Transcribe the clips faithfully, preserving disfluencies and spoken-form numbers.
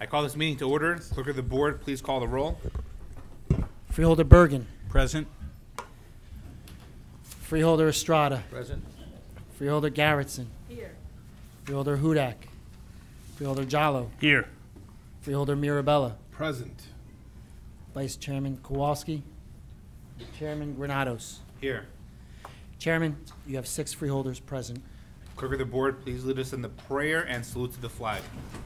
I call this meeting to order. Clerk of the board, please call the roll. Freeholder Bergen. Present. Freeholder Estrada. Present. Freeholder Garrettson. Here. Freeholder Hudak. Freeholder Jallo. Here. Freeholder Mirabella. Present. Vice Chairman Kowalski. Chairman Granados. Here. Chairman, you have six freeholders present. Clerk of the board, please lead us in the prayer and salute to the flag.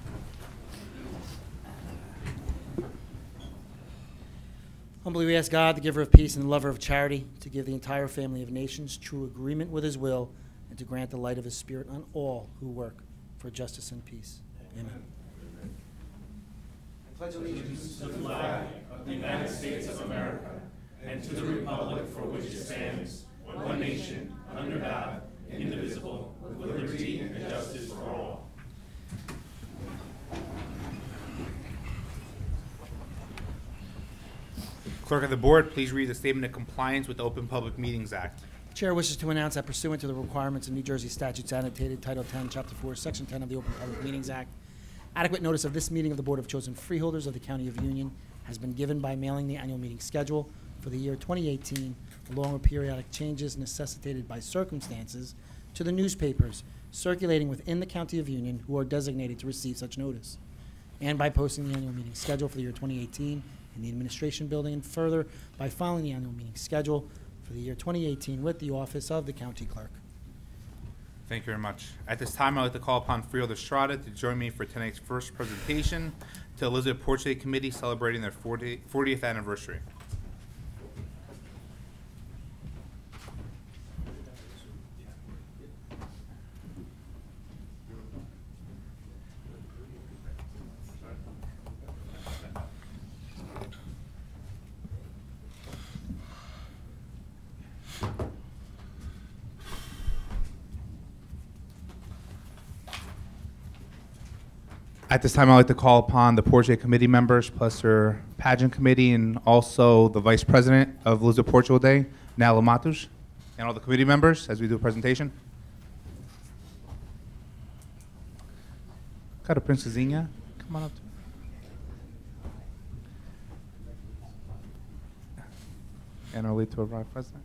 Humbly we ask God, the giver of peace and the lover of charity, to give the entire family of nations true agreement with his will and to grant the light of his spirit on all who work for justice and peace. Amen. Amen. I pledge allegiance to the flag of the United States of America and to the republic for which it stands, one nation, under God, indivisible, with liberty and justice for all. Clerk of the board, please read the statement of compliance with the Open Public Meetings Act. The chair wishes to announce that pursuant to the requirements of New Jersey statutes annotated Title ten, Chapter four, Section ten of the Open Public Meetings Act, adequate notice of this meeting of the Board of Chosen Freeholders of the County of Union has been given by mailing the annual meeting schedule for the year twenty eighteen, along with periodic changes necessitated by circumstances, to the newspapers circulating within the County of Union who are designated to receive such notice, and by posting the annual meeting schedule for the year twenty eighteen in the Administration Building, and further by filing the annual meeting schedule for the year twenty eighteen with the Office of the County Clerk. Thank you very much. At this time, I'd like to call upon Freeholder Estrada to join me for tonight's first presentation to Elizabeth Portrait Committee celebrating their fortieth anniversary. At this time, I'd like to call upon the Portrait Committee members, plus their pageant committee, and also the Vice President of Elizabeth Portugal Day, Nala Matus, and all the committee members as we do a presentation. Got a Princesinha. Come on up. And our late to arrive president.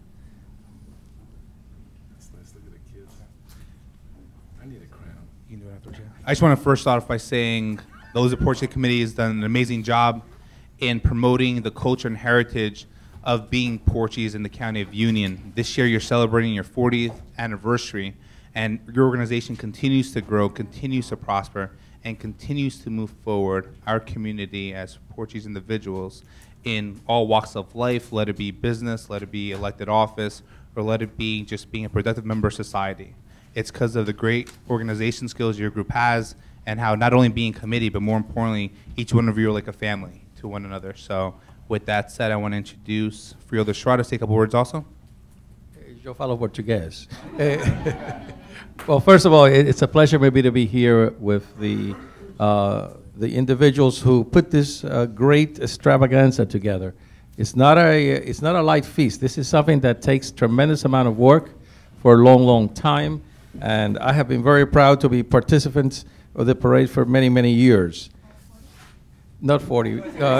That's nice. Look at the kids. I need a crown. You can do it afterwards, yeah. I just want to first start off by saying the Elizabeth Portrait Committee has done an amazing job in promoting the culture and heritage of being Portuguese in the County of Union. This year you're celebrating your fortieth anniversary, and your organization continues to grow, continues to prosper, and continues to move forward our community as Portuguese individuals in all walks of life, let it be business, let it be elected office, or let it be just being a productive member of society. It's because of the great organization skills your group has, and how not only being committee, but more importantly, each one of you are like a family to one another. So with that said, I want to introduce Freeholder Estrada to say a couple words also. Eu falo português. Well, first of all, it's a pleasure maybe to be here with the, uh, the individuals who put this uh, great extravaganza together. It's not, a, it's not a light feast. This is something that takes tremendous amount of work for a long, long time. And I have been very proud to be participants of the parade for many, many years. Not forty. Uh,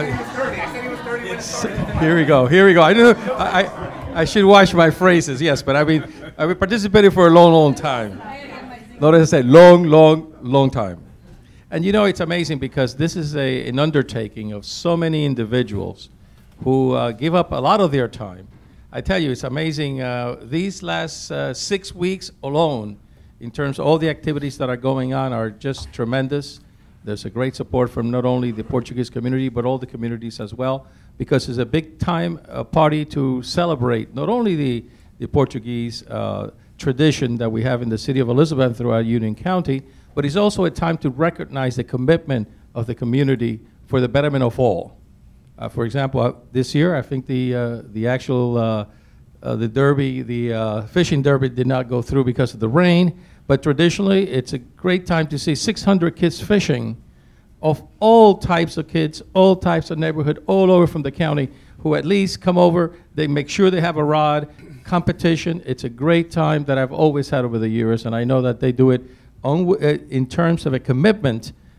here we go. Here we go. I know. I, I I should watch my phrases. Yes, but I mean, I've been participating for a long, long time. Notice I said long, long, long time. And you know, it's amazing because this is a an undertaking of so many individuals who uh, give up a lot of their time. I tell you, it's amazing. Uh, these last uh, six weeks alone, in terms of all the activities that are going on, are just tremendous. There's a great support from not only the Portuguese community, but all the communities as well, because it's a big time uh, party to celebrate not only the, the Portuguese uh, tradition that we have in the city of Elizabeth throughout Union County, but it's also a time to recognize the commitment of the community for the betterment of all. Uh, for example, uh, this year, I think the, uh, the actual uh, uh, the derby, the uh, fishing derby did not go through because of the rain, but traditionally, it's a great time to see six hundred kids fishing of all types of kids, all types of neighborhood, all over from the county, who at least come over, they make sure they have a rod, competition. It's a great time that I've always had over the years, and I know that they do it on, uh, in terms of a commitment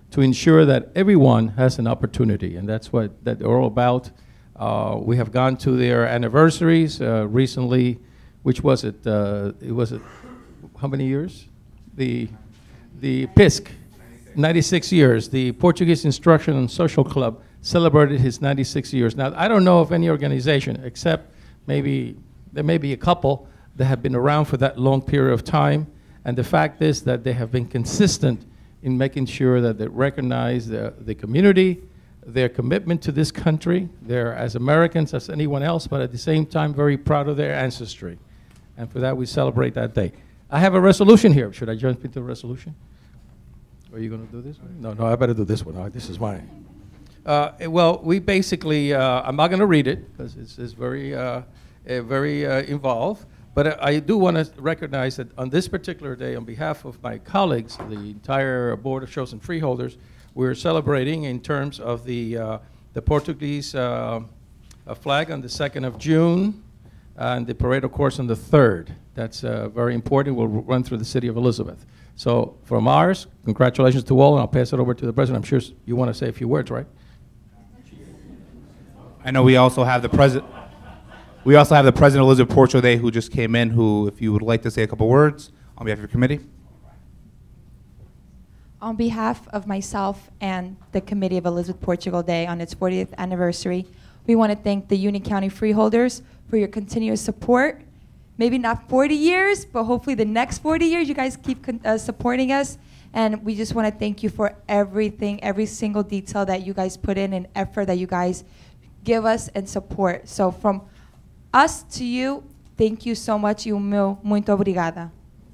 to ensure that everyone has an opportunity, and that's what that they're all about. Uh, we have gone to their anniversaries uh, recently, which was it? Uh, it was it. How many years? The the P I S C, ninety-six years. The Portuguese Instruction and Social Club celebrated his ninety-six years. Now, I don't know of any organization, except maybe there may be a couple that have been around for that long period of time. And the fact is that they have been consistent in making sure that they recognize the, the community, their commitment to this country. They're as Americans as anyone else, but at the same time, very proud of their ancestry. And for that, we celebrate that day. I have a resolution here. Should I jump into the resolution? Are you going to do this one? No, no, I better do this one. All right, this is mine. Uh, well, we basically, uh, I'm not going to read it because it's, it's very, uh, uh, very uh, involved. But I, I do want to recognize that on this particular day, on behalf of my colleagues, the entire Board of Chosen Freeholders, we're celebrating in terms of the, uh, the Portuguese uh, uh, flag on the second of June, and the parade, of course, on the third. That's uh, very important. We'll run through the city of Elizabeth. So from ours, congratulations to all, and I'll pass it over to the president. I'm sure you want to say a few words, right? I know we also have the president. We also have the president of Elizabeth Portugal Day, who just came in, who, if you would like to say a couple words on behalf of your committee. On behalf of myself and the committee of Elizabeth Portugal Day on its fortieth anniversary, we want to thank the Union County Freeholders for your continuous support. Maybe not forty years, but hopefully the next forty years, you guys keep uh, supporting us. And we just want to thank you for everything, every single detail that you guys put in and effort that you guys give us and support. So from us to you, thank you so much, y un meu muito obrigada.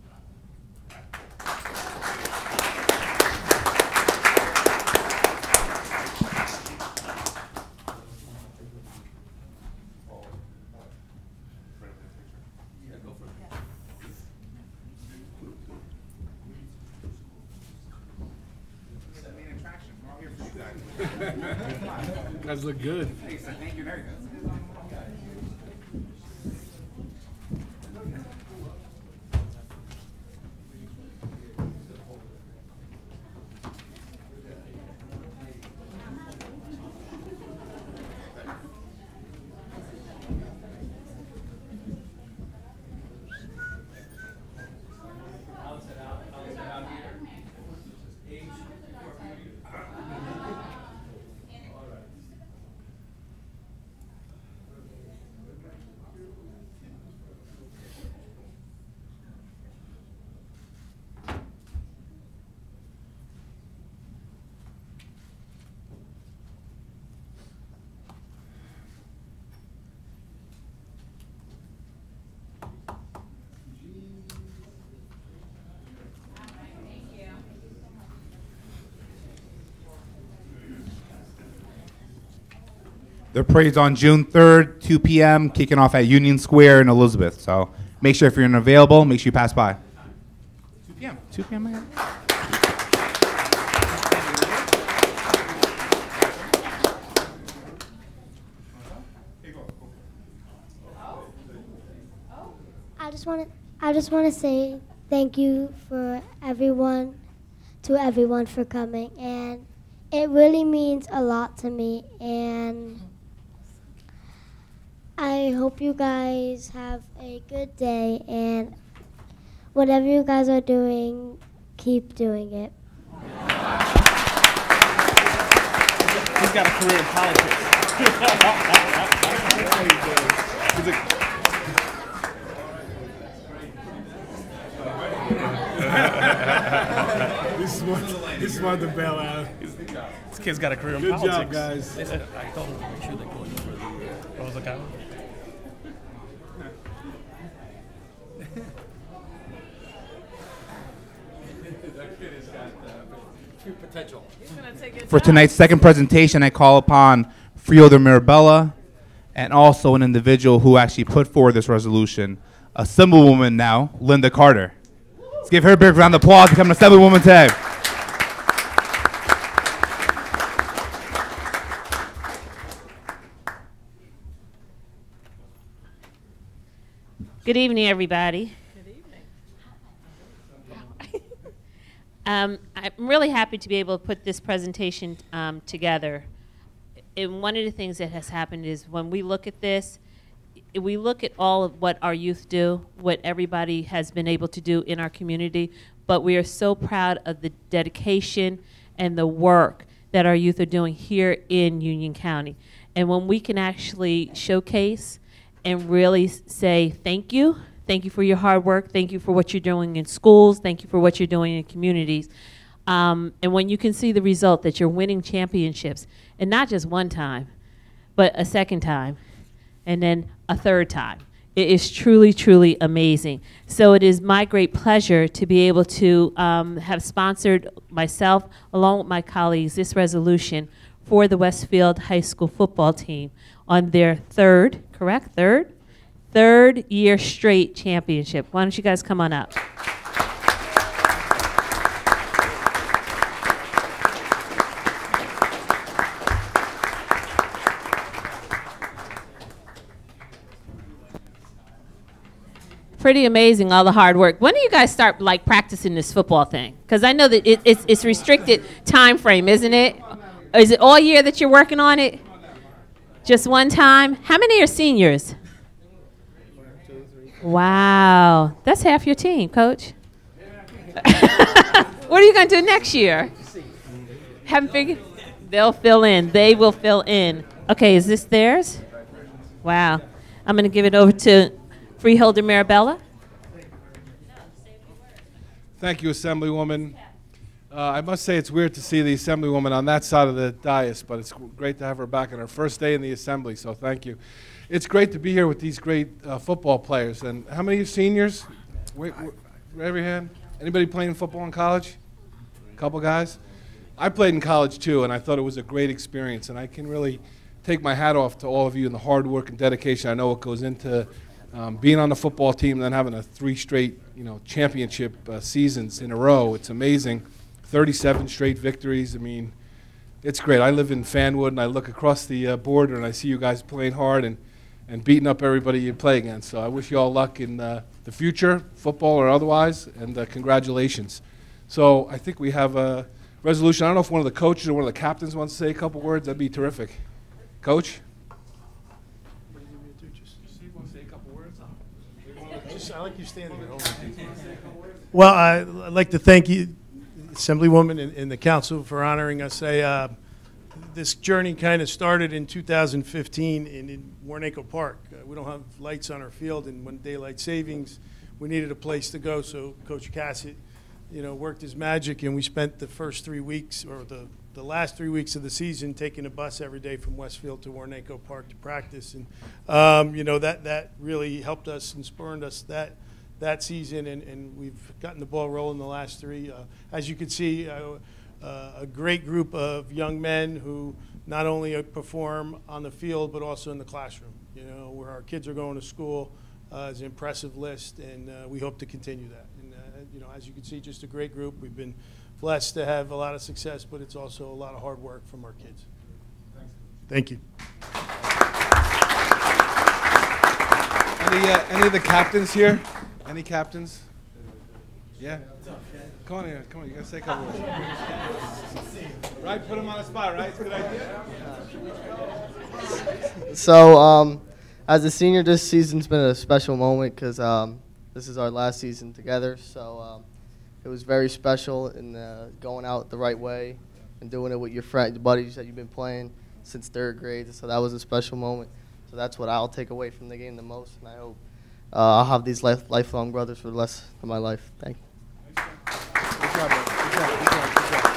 You guys look good. Thank you, very good. The parade's on June third, two p m, kicking off at Union Square in Elizabeth. So make sure if you're unavailable, make sure you pass by. two p m two p m again. I just want to I just want to say thank you for everyone, to everyone for coming, and it really means a lot to me, and I hope you guys have a good day, and whatever you guys are doing, keep doing it. He's got a career in politics. He's a He's smart. He's smart to bail out. This kid's got a career in Good politics. job, guys. They said, I told them to make sure they go in for the, what was the guy? For tonight's second presentation, I call upon Freeholder Mirabella and also an individual who actually put forward this resolution, Assemblywoman now, Linda Carter. Let's give her a big round of applause to become an Assemblywoman today. Good evening, everybody. Good evening. Um, I'm really happy to be able to put this presentation um, together. And one of the things that has happened is when we look at this, i- we look at all of what our youth do, what everybody has been able to do in our community, but we are so proud of the dedication and the work that our youth are doing here in Union County. And when we can actually showcase and really s- say thank you, thank you for your hard work, thank you for what you're doing in schools, thank you for what you're doing in communities. Um, and when you can see the result that you're winning championships, and not just one time, but a second time, and then a third time. It is truly, truly amazing. So it is my great pleasure to be able to um, have sponsored myself, along with my colleagues, this resolution for the Westfield High School football team on their third, correct, third? Third year straight championship. Why don't you guys come on up? Pretty amazing, all the hard work. When do you guys start like practicing this football thing? Because I know that it, it's, it's restricted time frame, isn't it? Is it all year that you're working on it? Just one time? How many are seniors? Wow, that's half your team, Coach. What are you going to do next year? Haven't figured? They'll fill in. They will fill in. Okay, is this theirs? Wow. I'm going to give it over to Freeholder Marabella. Thank you, Assemblywoman. Uh, I must say it's weird to see the Assemblywoman on that side of the dais, but it's great to have her back on her first day in the Assembly, so thank you. It's great to be here with these great uh, football players. And how many of you seniors? Wait, wait, raise your hand. Anybody playing football in college? A couple guys? I played in college too, and I thought it was a great experience, and I can really take my hat off to all of you and the hard work and dedication. I know what goes into Um, being on the football team and then having a three straight, you know, championship uh, seasons in a row. It's amazing. thirty-seven straight victories. I mean, it's great. I live in Fanwood, and I look across the uh, border, and I see you guys playing hard and, and beating up everybody you play against. So I wish you all luck in uh, the future, football or otherwise, and uh, congratulations. So I think we have a resolution. I don't know if one of the coaches or one of the captains wants to say a couple words. That'd be terrific. Coach? I like you standing there. Well, I, I'd like to thank you, Assemblywoman and, and the council, for honoring us. I, uh, this journey kind of started in two thousand fifteen in, in Warnaco Park. Uh, we don't have lights on our field, and when daylight savings, we needed a place to go. So Coach Cassett, you know, worked his magic, and we spent the first three weeks, or the the last three weeks of the season, taking a bus every day from Westfield to Warnaco Park to practice, and um, you know that that really helped us and spurred us that that season, and, and we've gotten the ball rolling the last three. Uh, as you can see, uh, uh, a great group of young men who not only uh, perform on the field but also in the classroom. You know, where our kids are going to school uh, is an impressive list, and uh, we hope to continue that. And uh, you know, as you can see, just a great group. We've been blessed to have a lot of success, but it's also a lot of hard work from our kids. Thank you. Any, uh, any of the captains here? Any captains? Yeah? Come on here. Come on. You got to say a couple words. Right? Put them on the spot, right? It's a good idea. So, um, as a senior, this season's been a special moment because um, this is our last season together. So, um, it was very special in uh, going out the right way and doing it with your friends, buddies that you've been playing since third grade. So that was a special moment. So that's what I'll take away from the game the most, and I hope uh, I'll have these life, lifelong brothers for the rest of my life. Thank you. Good job, bro. Good job. Good job. Good job.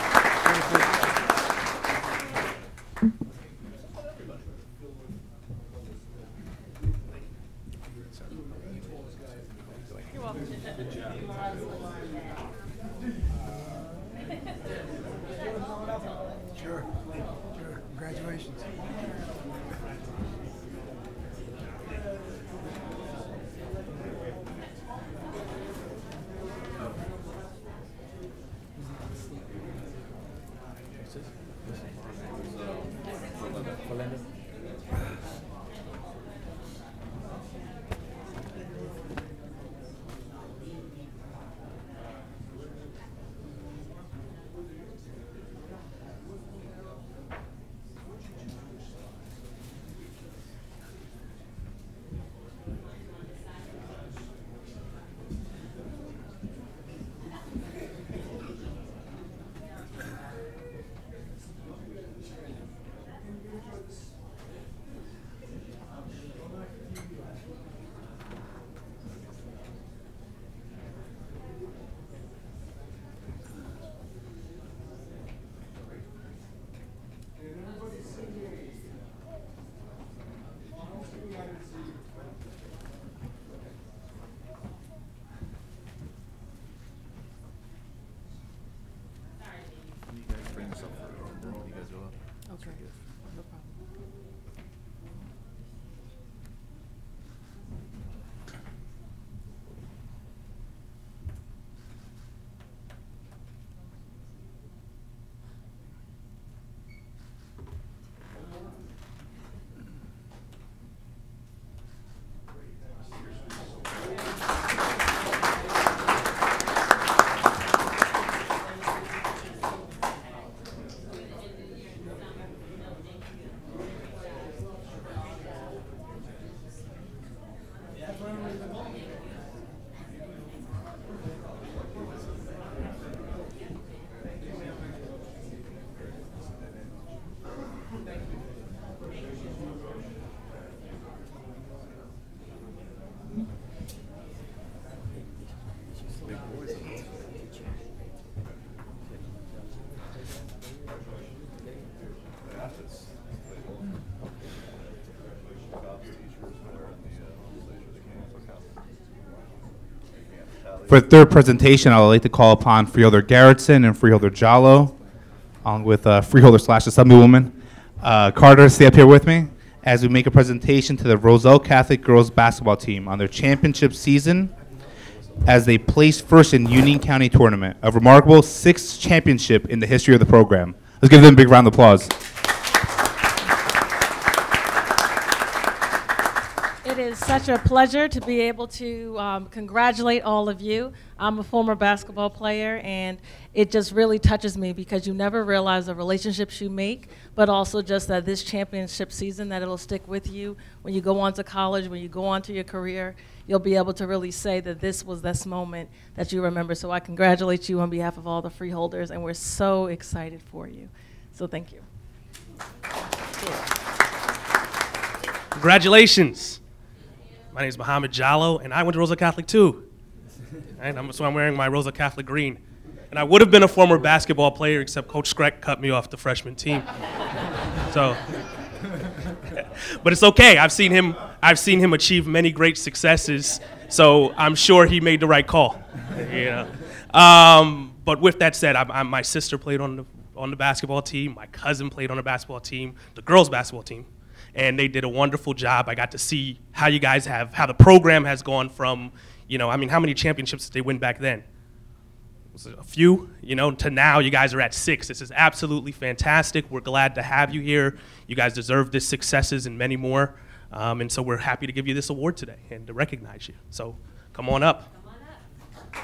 Sure. Sure. Congratulations. For the third presentation, I would like to call upon Freeholder Garrettson and Freeholder Jallo, along with uh, Freeholder slash Assemblywoman uh, Carter, stay up here with me as we make a presentation to the Roselle Catholic girls basketball team on their championship season as they placed first in Union County tournament, a remarkable sixth championship in the history of the program. Let's give them a big round of applause. It is such a pleasure to be able to um, congratulate all of you. I'm a former basketball player, and it just really touches me because you never realize the relationships you make, but also just that this championship season, that it'll stick with you when you go on to college, when you go on to your career. You'll be able to really say that this was this moment that you remember. So I congratulate you on behalf of all the freeholders, and we're so excited for you. So thank you. Congratulations. My name is Mohammed Jallo, and I went to Roselle Catholic too. And I'm, so I'm wearing my Roselle Catholic green. And I would have been a former basketball player, except Coach Skreck cut me off the freshman team. So, but it's okay. I've seen him. I've seen him achieve many great successes. So I'm sure he made the right call. You know. Um, but with that said, I'm, I'm, my sister played on the on the basketball team. My cousin played on the basketball team, the girls' basketball team. And they did a wonderful job. I got to see how you guys have, how the program has gone from, you know, I mean, how many championships did they win back then? Was it a few? You know, to now you guys are at six. This is absolutely fantastic. We're glad to have you here. You guys deserve this successes and many more. Um, and so we're happy to give you this award today and to recognize you. So come on up. Come on up.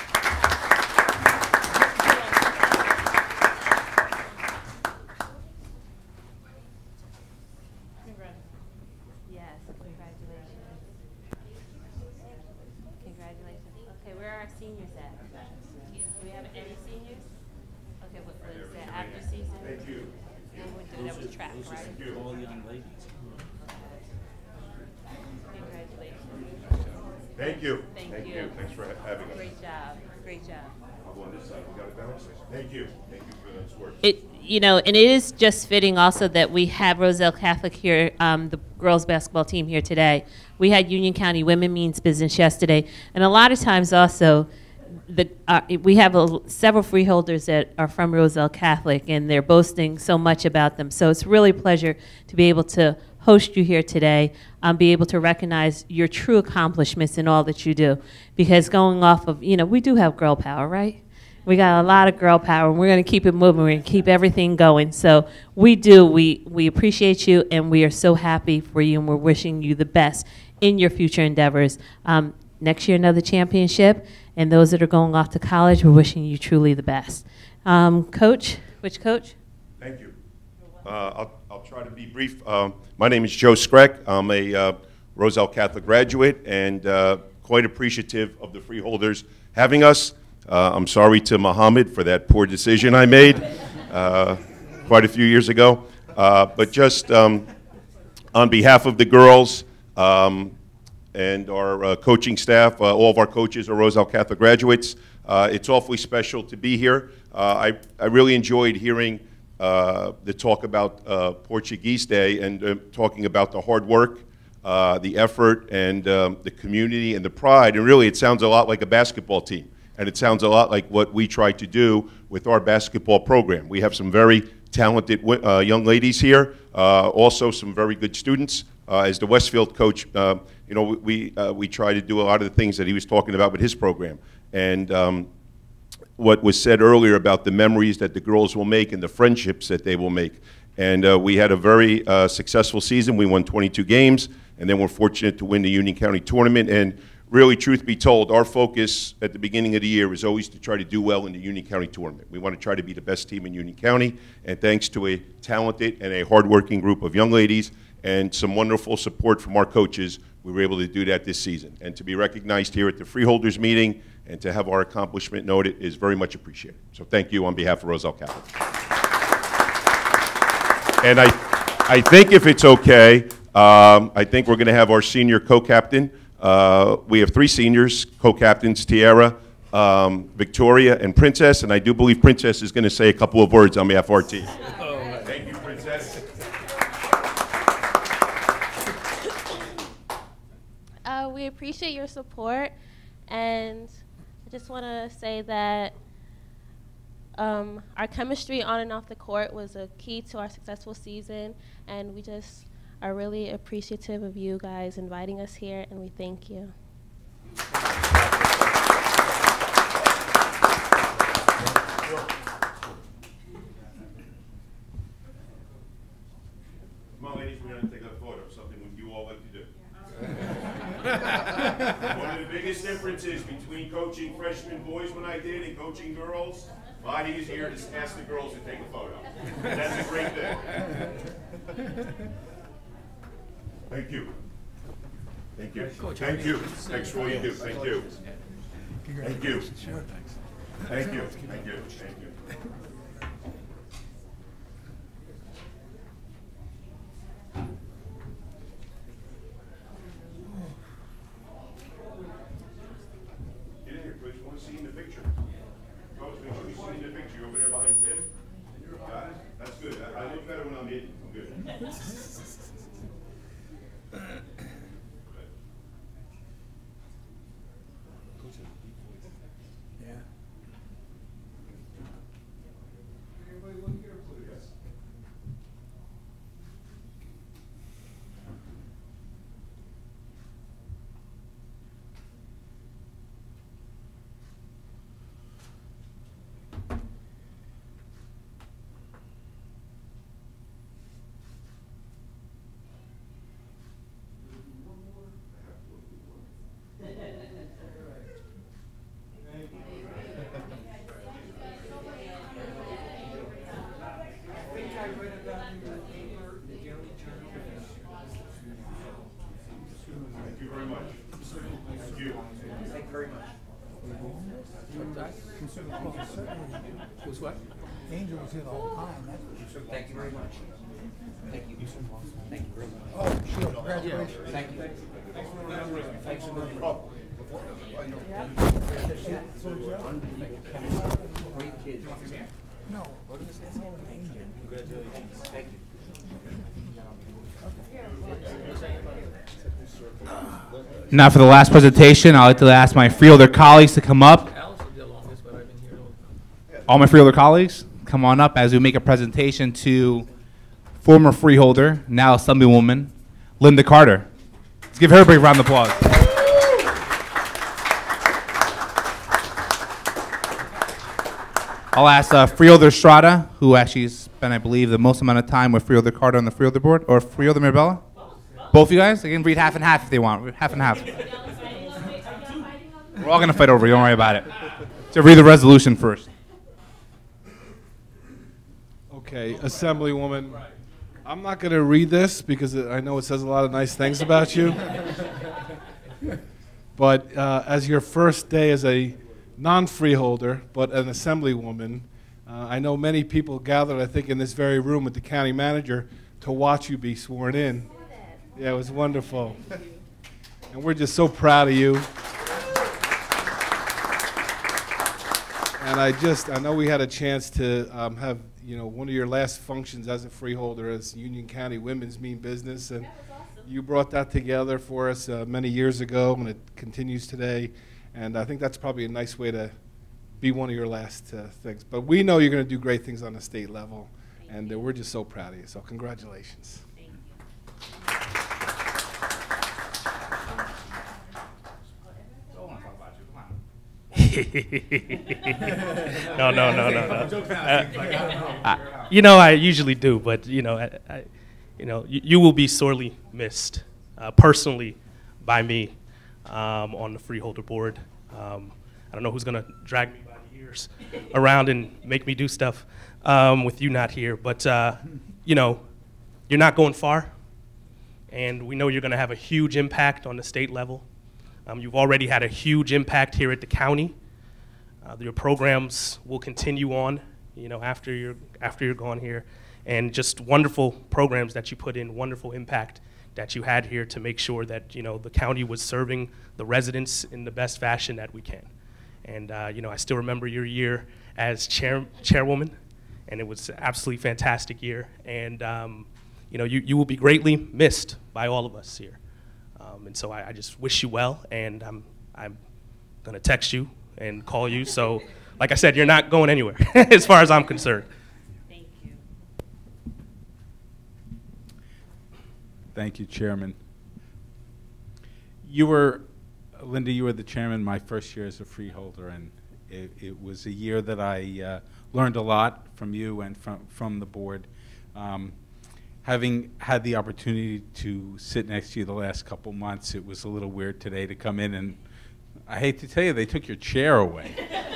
Yes, congratulations. Congratulations. Okay, where are our seniors at? Do we have any seniors? Okay, what was that after season? Thank you. And we're doing that with track, right? Thank you. All young ladies. Congratulations. Thank you. Thank, Thank you. you. Thanks for having us. Great job. Great job. I'll go on this side. We got it balanced. Thank you. Thank you for this work. It, you know, and it is just fitting also that we have Roselle Catholic here, um, the girls basketball team here today. We had Union County Women Means Business yesterday, and a lot of times also, the, uh, we have a, several freeholders that are from Roselle Catholic, and they're boasting so much about them. So it's really a pleasure to be able to host you here today, um, be able to recognize your true accomplishments in all that you do. Because going off of, you know, we do have girl power, right? We got a lot of girl power, and we're going to keep it moving. We're going to keep everything going. So we do. We, we appreciate you, and we are so happy for you, and we're wishing you the best in your future endeavors. Um, next year, another championship, and those that are going off to college, we're wishing you truly the best. Um, coach, which coach? Thank you. Uh, I'll, I'll try to be brief. Um, my name is Joe Skreck. I'm a uh, Roselle Catholic graduate and uh, quite appreciative of the freeholders having us. Uh, I'm sorry to Mohammed for that poor decision I made uh, quite a few years ago. Uh, but just um, on behalf of the girls um, and our uh, coaching staff, uh, all of our coaches are Roselle Catholic graduates. Uh, it's awfully special to be here. Uh, I, I really enjoyed hearing uh, the talk about uh, Portuguese Day and uh, talking about the hard work, uh, the effort, and um, the community and the pride. And really, it sounds a lot like a basketball team. And it sounds a lot like what we try to do with our basketball program. We have some very talented uh, young ladies here, uh, also some very good students. Uh, as the Westfield coach, uh, you know, we, uh, we try to do a lot of the things that he was talking about with his program. And um, what was said earlier about the memories that the girls will make and the friendships that they will make. And uh, we had a very uh, successful season. We won twenty-two games, and then we're fortunate to win the Union County tournament. And really, truth be told, our focus at the beginning of the year is always to try to do well in the Union County tournament. We want to try to be the best team in Union County, and thanks to a talented and a hardworking group of young ladies and some wonderful support from our coaches, we were able to do that this season. And to be recognized here at the Freeholders meeting and to have our accomplishment noted is very much appreciated. So thank you on behalf of Roselle Catholic. And I, I think if it's okay, um, I think we're going to have our senior co-captain. Uh, we have three seniors, co-captains, Tiara, um, Victoria, and Princess, and I do believe Princess is going to say a couple of words on behalf of our team. Oh, thank you, Princess. Uh, we appreciate your support, and I just want to say that um, our chemistry on and off the court was a key to our successful season, and we just are really appreciative of you guys inviting us here, and we thank you. Come on, ladies, we're going to take a photo, something you all like to do. One of the biggest differences between coaching freshman boys when I did and coaching girls, a lot easier to ask the girls to take a photo. And that's a great thing. Thank you. Thank you. Thank you. Thanks for all you do. Thank you. Thank you. Thank you. Thank you. Thank you. Get in here, please. I want to see you in the picture. Coach, make sure you see in the picture. You're over there behind Tim. Got it? That's good. I, I look better when I'm in. I'm good. Was what? Angel was here the whole time. That's what she said. Thank you very much. Thank you. Thank you very much. Oh, sure. Congratulations. Thank you. Thanks for moving. Great kids. No. Congratulations. Thank you. Now for the last presentation, I'd like to ask my Freeholder colleagues to come up. All my Freeholder colleagues, come on up as we make a presentation to former Freeholder, now Assemblywoman, Linda Carter. Let's give her a big round of applause. I'll ask uh, Freeholder Estrada, who actually spent, I believe, the most amount of time with Freeholder Carter on the Freeholder board, or Freeholder Mirabella? Both of you guys? They can read half and half if they want. Half and half. We're all going to fight over it. Don't worry about it. So read the resolution first. Okay, Assemblywoman, I'm not going to read this because I know it says a lot of nice things about you. But uh, as your first day as a non-freeholder, but an Assemblywoman, uh, I know many people gathered, I think, in this very room with the county manager to watch you be sworn in. Yeah, it was wonderful. And we're just so proud of you. And I just, I know we had a chance to um, have, you know, one of your last functions as a freeholder as Union County Women's Mean Business. And you brought that together for us uh, many years ago, and it continues today. And I think that's probably a nice way to be one of your last uh, things. But we know you're going to do great things on the state level. And uh, we're just so proud of you. So congratulations. no, no, no, no, no. Uh, I, you know, I usually do, but you know, I, I, you know, you, you will be sorely missed, uh, personally, by me, um, on the Freeholder board. Um, I don't know who's gonna drag me by the ears around and make me do stuff um, with you not here, but uh, you know, you're not going far, and we know you're gonna have a huge impact on the state level. Um, you've already had a huge impact here at the county. Uh, your programs will continue on, you know, after you're after you're gone here, and just wonderful programs that you put in, wonderful impact that you had here to make sure that, you know, the county was serving the residents in the best fashion that we can. And uh, you know, I still remember your year as chair chairwoman, and it was an absolutely fantastic year. And um, you know, you you will be greatly missed by all of us here. Um, and so I, I just wish you well, and I'm, I'm going to text you and call you. So, like I said, you're not going anywhere as far as I'm concerned. Thank you. Thank you, Chairman. You were, Linda, you were the chairman my first year as a freeholder, and it, it was a year that I uh, learned a lot from you and from, from the board. Um, Having had the opportunity to sit next to you the last couple months, it was a little weird today to come in and, I hate to tell you, they took your chair away.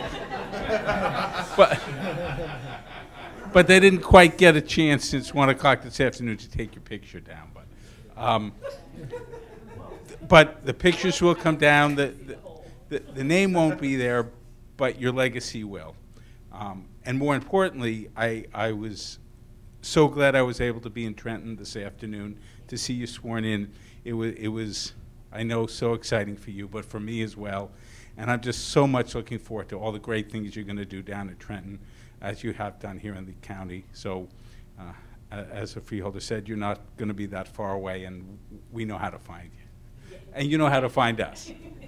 but, but they didn't quite get a chance since one o'clock this afternoon to take your picture down. But, um, but the pictures will come down. The, the, the, the name won't be there, but your legacy will. Um, and more importantly, I, I was so glad I was able to be in Trenton this afternoon to see you sworn in. It was, it was, I know, so exciting for you, but for me as well. And I'm just so much looking forward to all the great things you're going to do down at Trenton, as you have done here in the county. So, uh, as a freeholder said, you're not going to be that far away, and we know how to find you. And you know how to find us.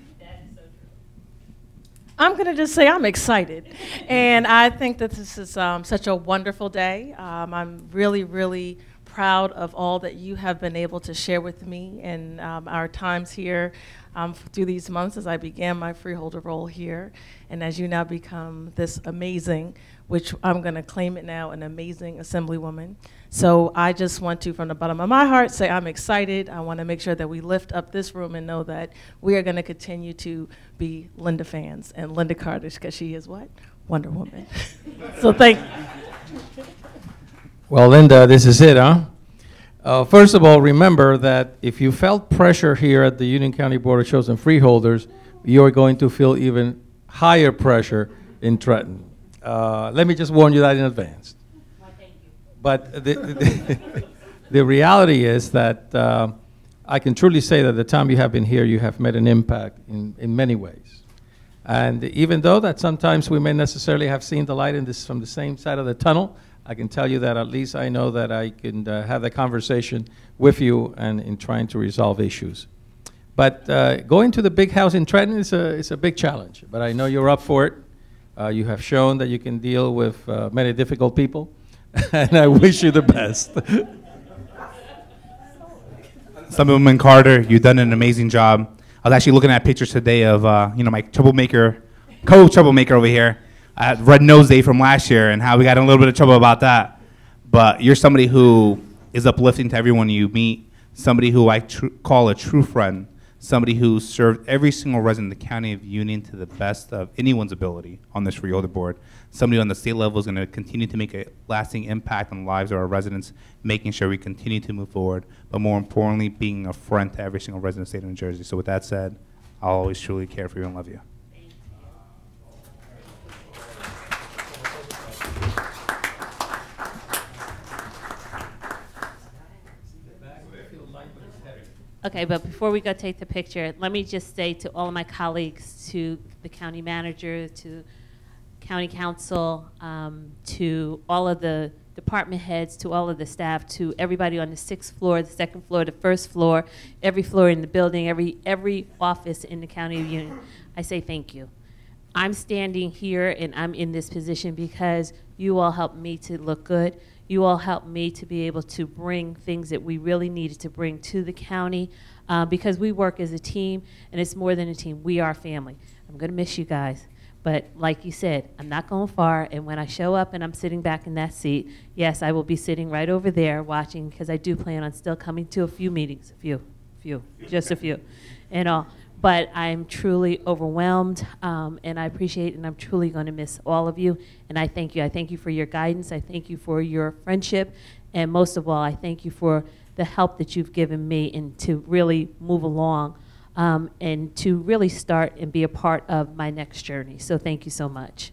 I'm going to just say I'm excited. And I think that this is um, such a wonderful day. Um, I'm really, really proud of all that you have been able to share with me in um, our times here um, through these months as I began my freeholder role here. And as you now become this amazing, which I'm going to claim it now, an amazing assemblywoman. So I just want to, from the bottom of my heart, say I'm excited. I want to make sure that we lift up this room and know that we are going to continue to be Linda fans and Linda Carter, because she is what? Wonder Woman. So thank you. Well, Linda, this is it, huh? Uh, first of all, remember that if you felt pressure here at the Union County Board of Chosen Freeholders, you're going to feel even higher pressure in Trenton. Uh, let me just warn you that in advance. Well, thank you. But the, the, the reality is that uh, I can truly say that the time you have been here, you have made an impact in, in many ways. And even though that sometimes we may necessarily have seen the light in this from the same side of the tunnel, I can tell you that at least I know that I can uh, have the conversation with you and in trying to resolve issues. But uh, going to the big house in Trenton is a, is a big challenge, but I know you're up for it. Uh, you have shown that you can deal with uh, many difficult people, and I wish you the best. Assemblywoman Carter, you've done an amazing job. I was actually looking at pictures today of uh, you know, my troublemaker, co-troublemaker over here at Red Nose Day from last year, and how we got in a little bit of trouble about that. But you're somebody who is uplifting to everyone you meet, somebody who I tr call a true friend, somebody who served every single resident in the County of Union to the best of anyone's ability on this freeholder board. Somebody on the state level is going to continue to make a lasting impact on the lives of our residents, making sure we continue to move forward, but more importantly, being a friend to every single resident of the state of New Jersey. So with that said, I'll always truly care for you and love you. Okay, but before we go take the picture, let me just say to all of my colleagues, to the county manager, to county council, um, to all of the department heads, to all of the staff, to everybody on the sixth floor, the second floor, the first floor, every floor in the building, every, every office in the County of Union, I say thank you. I'm standing here and I'm in this position because you all helped me to look good. You all helped me to be able to bring things that we really needed to bring to the county uh, because we work as a team, and it's more than a team. We are family. I'm going to miss you guys. But like you said, I'm not going far, and when I show up and I'm sitting back in that seat, yes, I will be sitting right over there watching, because I do plan on still coming to a few meetings, a few, few, just a few, and all. But I'm truly overwhelmed, um, and I appreciate, and I'm truly going to miss all of you, and I thank you. I thank you for your guidance. I thank you for your friendship, and most of all, I thank you for the help that you've given me and to really move along um, and to really start and be a part of my next journey. So thank you so much.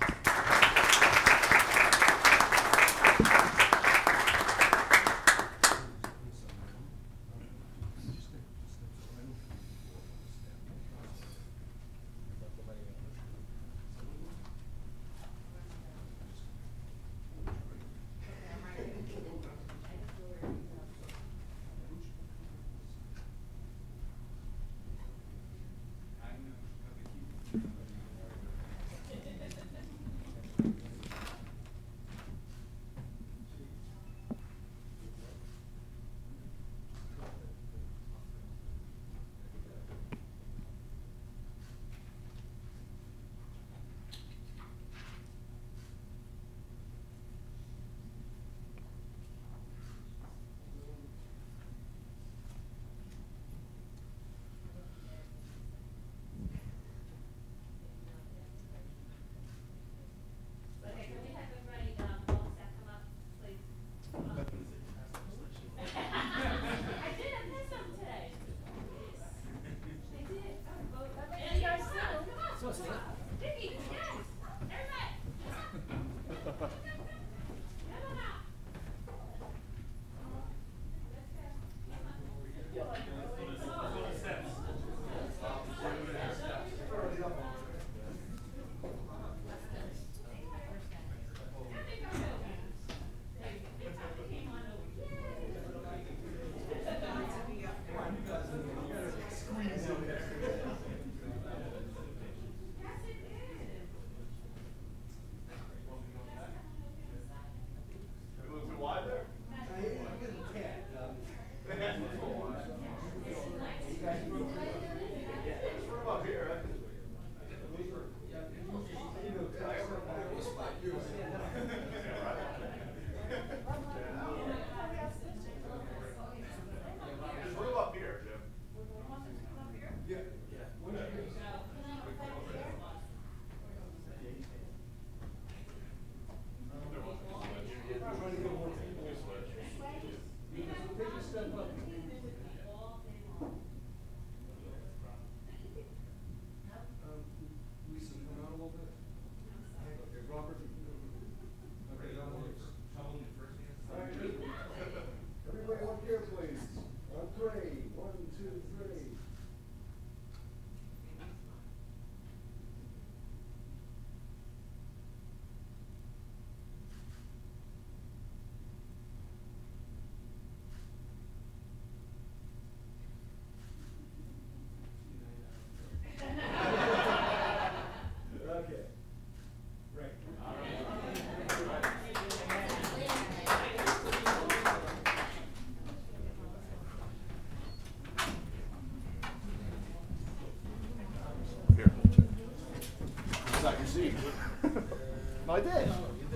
No, I did.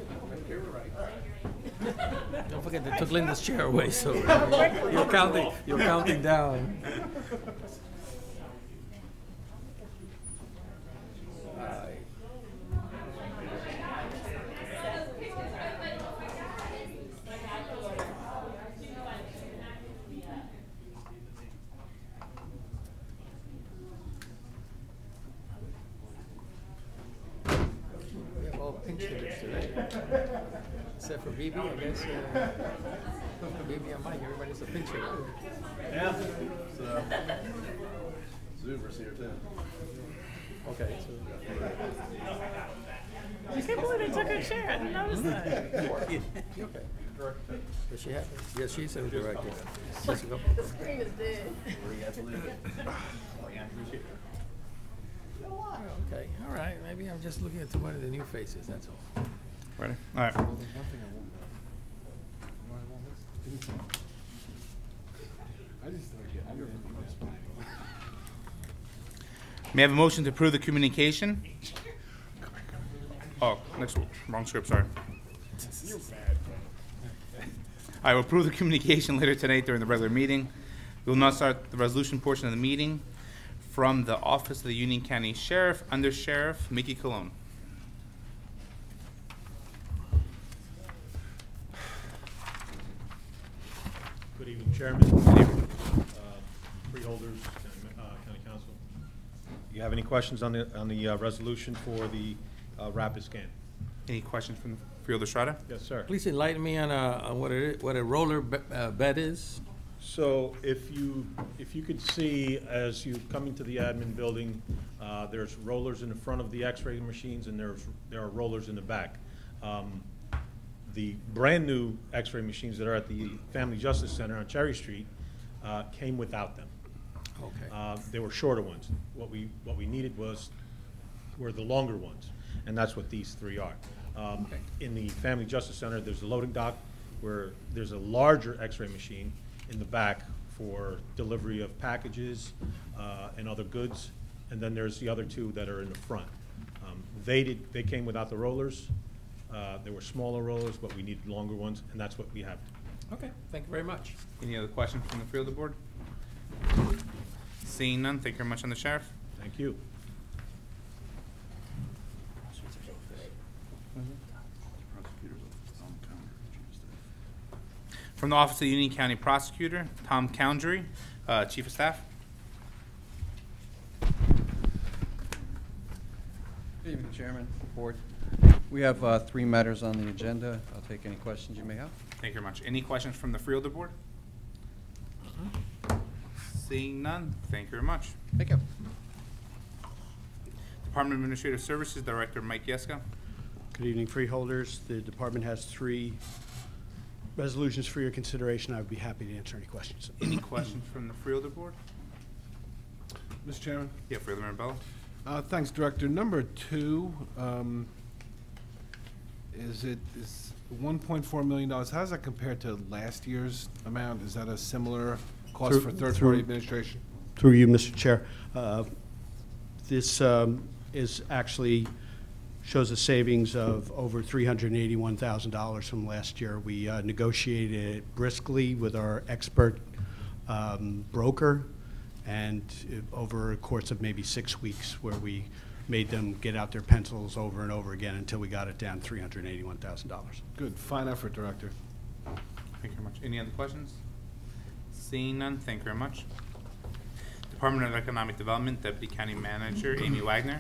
Don't forget they took Linda's chair away, so you're counting. You're counting down. Except for B B, I guess. Uh, for B B and Mike, everybody's a pinch hitter. Yeah. So, Zuber's here too. Okay. So. I can't believe they took her chair. I didn't notice that. You okay? Does she have it? Yes, she's a director. The screen is dead. Where you have to leave it. Oh, yeah, appreciate it. Oh, okay, all right. Maybe I'm just looking at one of the new faces, that's all. Ready? All right. May I have a motion to approve the communication? Oh, next, wrong script, sorry. You're bad. I will approve the communication later tonight during the regular meeting. We will now start the resolution portion of the meeting from the Office of the Union County Sheriff, Under Sheriff Mickey Colon. Good evening, Chairman. Good evening. Uh, freeholders, uh, County Council. You have any questions on the on the uh, resolution for the uh, rapid scan? Any questions from the Freeholder Strada? Yes, sir. Please enlighten me on, uh, on what, it, what a roller be uh, bed is. So if you if you could see as you come into the admin building, uh, there's rollers in the front of the X-ray machines, and there's there are rollers in the back. Um, the brand new X-ray machines that are at the Family Justice Center on Cherry Street uh, came without them. Okay. Uh, they were shorter ones. What we what we needed was were the longer ones, and that's what these three are. Um, Okay. In the Family Justice Center, there's a loading dock where there's a larger X-ray machine in the back for delivery of packages uh, and other goods, and then there's the other two that are in the front. Um, they did. They came without the rollers. Uh, they were smaller rollers, but we needed longer ones, and that's what we have. Okay, thank you very much. Any other questions from the Freeholder Board? Seeing none, thank you very much on the Sheriff. Thank you. From the Office of the Union County Prosecutor, Tom Coundry, uh, Chief of Staff. Good evening, Chairman, Board. We have uh, three matters on the agenda. I'll take any questions you may have. Thank you very much. Any questions from the Freeholder Board? Seeing none, thank you very much. Thank you. Department of Administrative Services, Director Mike Yeska. Good evening, freeholders. The department has three resolutions for your consideration. I would be happy to answer any questions. Any questions from the Freeholder Board? Mister Chairman? Yeah, Freeholder Mirabella. Uh, thanks, Director. Number two, um, is it is one point four million dollars? How does that compare to last year's amount? Is that a similar cost Through- for third-party through- administration? Through you, Mister Chair. Uh, This um, is actually shows a savings of over three hundred eighty-one thousand dollars from last year. We uh, negotiated it briskly with our expert um, broker, and uh, over a course of maybe six weeks, where we made them get out their pencils over and over again until we got it down three hundred eighty-one thousand dollars. Good. Fine effort, Director. Thank you very much. Any other questions? Seeing none, thank you very much. Department of Economic Development, Deputy County Manager Amy Wagner.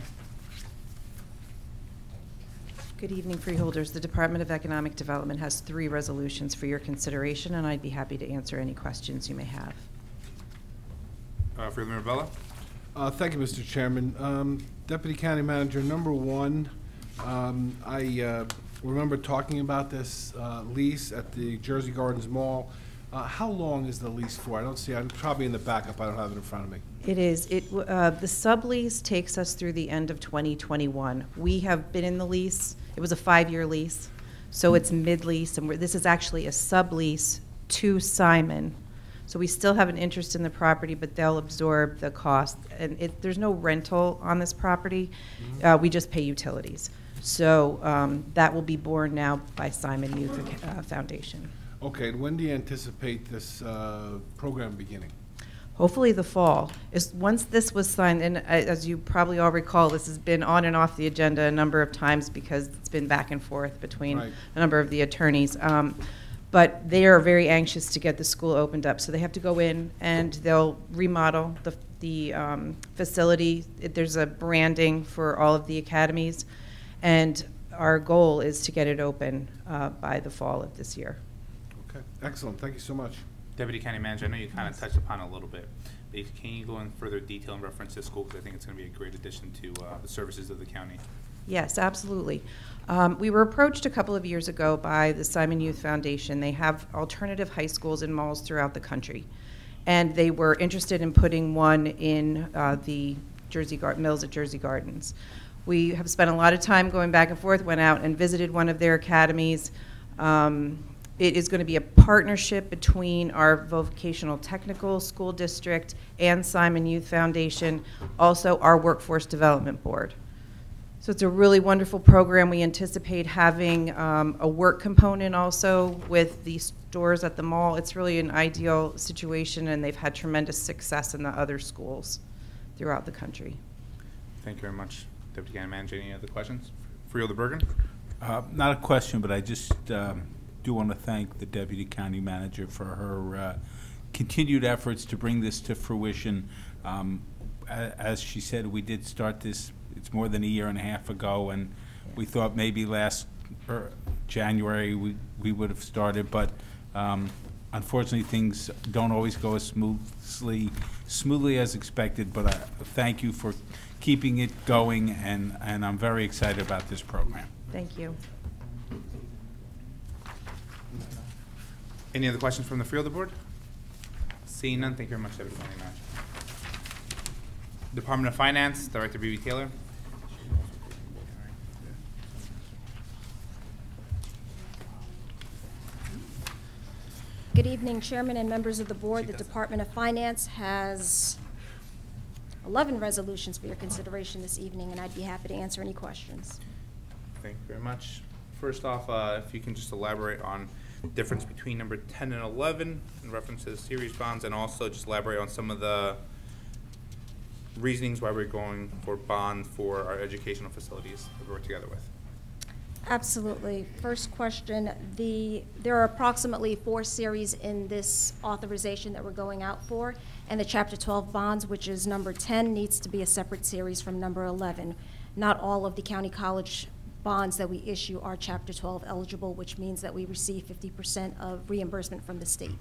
Good evening, freeholders. The Department of Economic Development has three resolutions for your consideration, and I'd be happy to answer any questions you may have. Uh, Freeholder Mirabella. Uh, thank you, Mister Chairman. Um, Deputy County Manager, number one, um, I uh, remember talking about this uh, lease at the Jersey Gardens Mall. Uh, how long is the lease for? I don't see. I'm probably in the backup. I don't have it in front of me. It is. It uh, the sublease takes us through the end of twenty twenty-one. We have been in the lease. It was a five-year lease, so it's mid-lease, and we're, this is actually a sublease to Simon. So we still have an interest in the property, but they'll absorb the cost. And it, there's no rental on this property. Mm-hmm. uh, we just pay utilities. So um, that will be borne now by Simon Youth uh, Foundation. Okay. And when do you anticipate this uh, program beginning? Hopefully the fall. Is once this was signed, and uh, as you probably all recall, this has been on and off the agenda a number of times because it's been back and forth between right. a number of the attorneys. Um, but they are very anxious to get the school opened up, so they have to go in and they'll remodel the, the um, facility. It, there's a branding for all of the academies, and our goal is to get it open uh, by the fall of this year. Okay, excellent. Thank you so much. Deputy County Manager, I know you kind of touched upon it a little bit, but can you go in further detail in reference to school, because I think it's going to be a great addition to uh, the services of the county. Yes, absolutely. Um, we were approached a couple of years ago by the Simon Youth Foundation. They have alternative high schools and malls throughout the country, and they were interested in putting one in uh, the Jersey Gar- Mills at Jersey Gardens. We have spent a lot of time going back and forth, went out and visited one of their academies. Um, it is going to be a partnership between our vocational technical school district and Simon Youth Foundation, also our Workforce Development Board. So it's a really wonderful program. We anticipate having um, a work component also with the stores at the mall. It's really an ideal situation, and they've had tremendous success in the other schools throughout the country. Thank you very much. Deputy County Manager, any other questions? Freeholder Bergen? Uh, not a question, but I just um, do want to thank the Deputy County Manager for her uh, continued efforts to bring this to fruition. Um, a- as she said, we did start this, it's more than a year and a half ago, and we thought maybe last er, January we, we would have started, but um, unfortunately things don't always go as smoothly, smoothly as expected, but I thank you for keeping it going, and, and I'm very excited about this program. Thank you. Any other questions from the Freeholder Board? Seeing none, thank you very much, Deputy County Manager. Department of Finance, Director B B Taylor. Good evening, Chairman and members of the board. The Department of Finance has eleven resolutions for your consideration this evening, and I'd be happy to answer any questions. Thank you very much. First off, uh, if you can just elaborate on the difference between number ten and eleven in reference to the series bonds, and also just elaborate on some of the reasonings why we're going for bond for our educational facilities that we work together with. Absolutely. First question, the there are approximately four series in this authorization that we're going out for, and the Chapter twelve bonds, which is number ten, needs to be a separate series from number eleven. Not all of the county college bonds that we issue are Chapter twelve eligible, which means that we receive fifty percent of reimbursement from the state.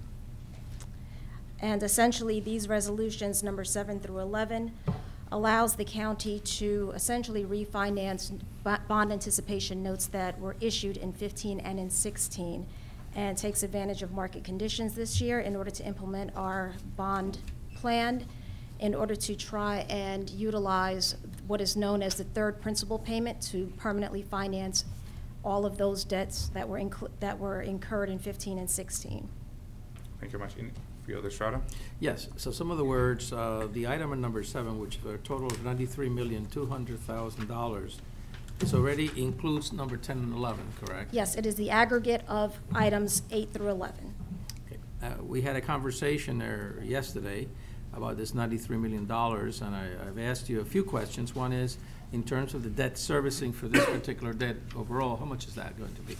And essentially, these resolutions, number seven through eleven, allows the county to essentially refinance bond anticipation notes that were issued in fifteen and in sixteen, and takes advantage of market conditions this year in order to implement our bond plan in order to try and utilize what is known as the third principal payment to permanently finance all of those debts that were inclu that were incurred in fifteen and sixteen. Thank you very much. Any Freeholder Estrada? Yes, so some of the words, uh, the item in number seven, which for a total of ninety-three million two hundred thousand dollars, this already includes number ten and eleven, correct? Yes, it is the aggregate of items eight through eleven. Okay. Uh, we had a conversation there yesterday about this ninety-three million dollars, and I, I've asked you a few questions. One is, in terms of the debt servicing for this particular debt overall, how much is that going to be?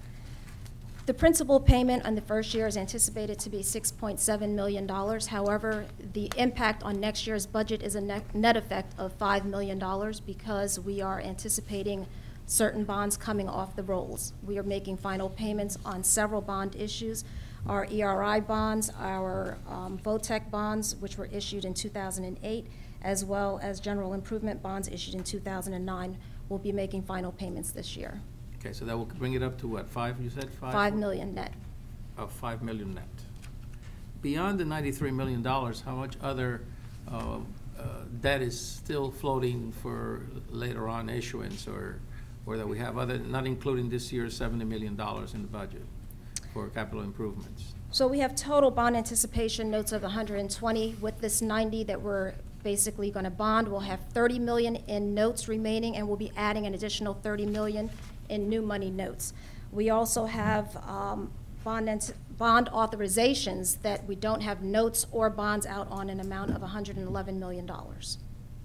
The principal payment on the first year is anticipated to be six point seven million dollars. However, the impact on next year's budget is a net, net effect of five million dollars because we are anticipating certain bonds coming off the rolls. We are making final payments on several bond issues. Our E R I bonds, our um, VOTEC bonds, which were issued in two thousand eight, as well as general improvement bonds issued in two thousand nine, will be making final payments this year. Okay, so that will bring it up to what, five, you said? Five? Five million net. Oh, five million net. Beyond the ninety-three million dollars, how much other uh, uh, debt is still floating for later on issuance, or, or that we have other, not including this year's seventy million dollars in the budget for capital improvements? So we have total bond anticipation notes of one hundred twenty. With this ninety that we're basically going to bond, we'll have thirty million in notes remaining, and we'll be adding an additional thirty million in new money notes. We also have um, bond, bond authorizations that we don't have notes or bonds out on, an amount of one hundred eleven million dollars.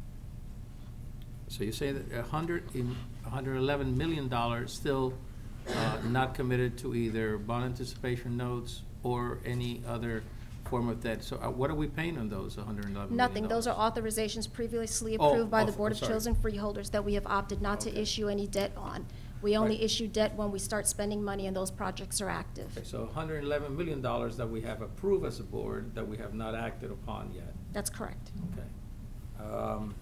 So you say that one hundred, one hundred eleven million dollars still uh, not committed to either bond anticipation notes or any other form of debt. So uh, what are we paying on those one hundred eleven million dollars? Nothing. Those are authorizations previously Oh, approved by oh, the Board I'm of sorry. Chosen Freeholders that we have opted not Okay. to issue any debt on. We only Right. issue debt when we start spending money and those projects are active. Okay, so one hundred eleven million dollars that we have approved as a board that we have not acted upon yet. That's correct. Okay. Um,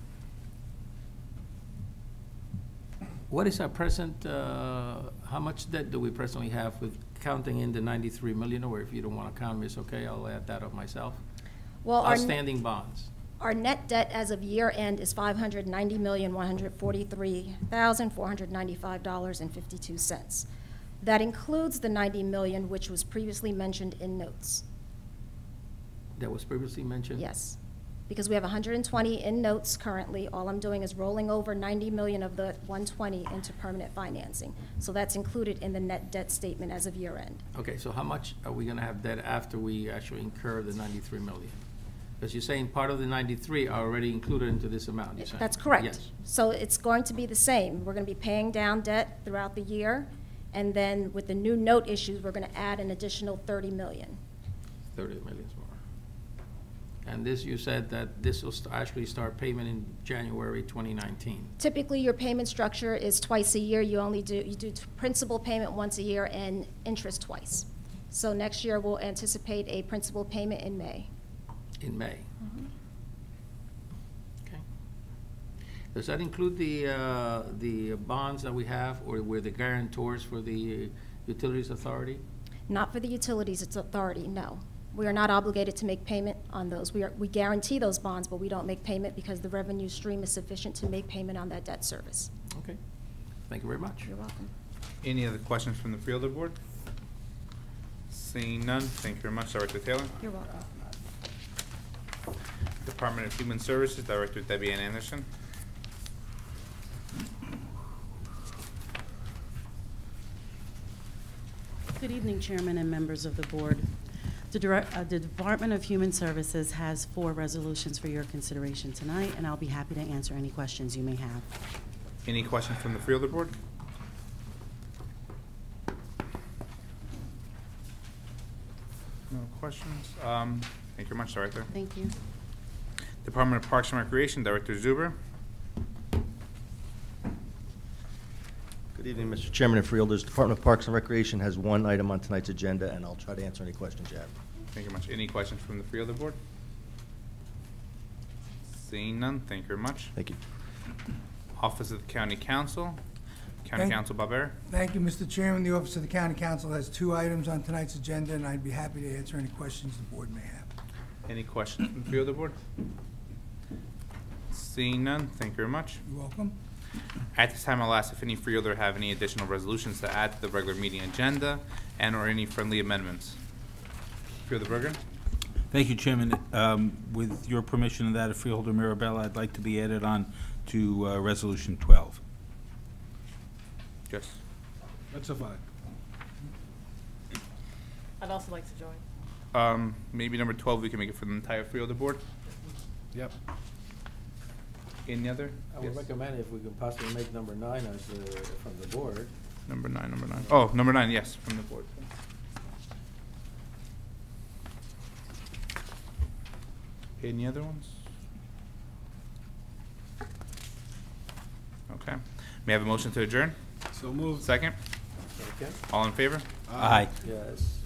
What is our present, uh, how much debt do we presently have with counting in the ninety-three million, or if you don't want to count me, it's okay, I'll add that up myself. Well, our, Outstanding bonds. Our net debt as of year end is five hundred ninety million, one hundred forty-three thousand, four hundred ninety-five dollars and fifty-two cents. That includes the ninety million which was previously mentioned in notes. That was previously mentioned? Yes, because we have one hundred twenty in notes currently. All I'm doing is rolling over ninety million of the one hundred twenty into permanent financing. So that's included in the net debt statement as of year end. Okay, so how much are we gonna have debt after we actually incur the ninety-three million? Because you're saying part of the ninety-three are already included into this amount, you're saying? That's correct. Yes. So it's going to be the same. We're going to be paying down debt throughout the year, and then with the new note issues, we're going to add an additional thirty million. thirty million more. And this, you said that this will st- actually start payment in January twenty nineteen. Typically, your payment structure is twice a year. You only do, you do principal payment once a year and interest twice. So next year, we'll anticipate a principal payment in May. In May. Okay. Does that include the, uh, the bonds that we have, or we're the guarantors for the Utilities Authority? Not for the Utilities Authority, no. We are not obligated to make payment on those. We are, we guarantee those bonds, but we don't make payment because the revenue stream is sufficient to make payment on that debt service. Okay. Thank you very much. You're welcome. Any other questions from the Freeholder Board? Seeing none, thank you very much, Director Taylor. You're welcome. Department of Human Services, Director Debbie Ann Anderson. Good evening, Chairman and members of the board. The, direct, uh, the Department of Human Services has four resolutions for your consideration tonight, and I'll be happy to answer any questions you may have. Any questions from the Freeholder Board? No questions. Um, thank you very much, Director. Thank you. Department of Parks and Recreation, Director Zuber. Good evening, Mister Chairman and Freeholders. Department of Parks and Recreation has one item on tonight's agenda, and I'll try to answer any questions you have. Thank you very much. Any questions from the Freeholder Board? Seeing none, thank you very much. Thank you. Office of the County Council, County Thank- Council Bob Air. Thank you, Mister Chairman. The Office of the County Council has two items on tonight's agenda, and I'd be happy to answer any questions the board may have. Any questions from the Freeholder Board? Seeing none, thank you very much. You're welcome. At this time, I'll ask if any freeholder have any additional resolutions to add to the regular meeting agenda and or any friendly amendments. Freeholder Berger. Thank you, Chairman. Um, with your permission and that of Freeholder Mirabella, I'd like to be added on to uh, Resolution twelve. Yes. That's a fine. I'd also like to join. Um, maybe number twelve, we can make it for the entire Freeholder Board. Yep. Any other? I would Yes. recommend if we could possibly make number nine as the, from the board. Number nine, number nine. Oh, number nine, yes, from the board. Any other ones? Okay. May I have a motion to adjourn? So moved. Second? Second. All in favor? Aye. Yes.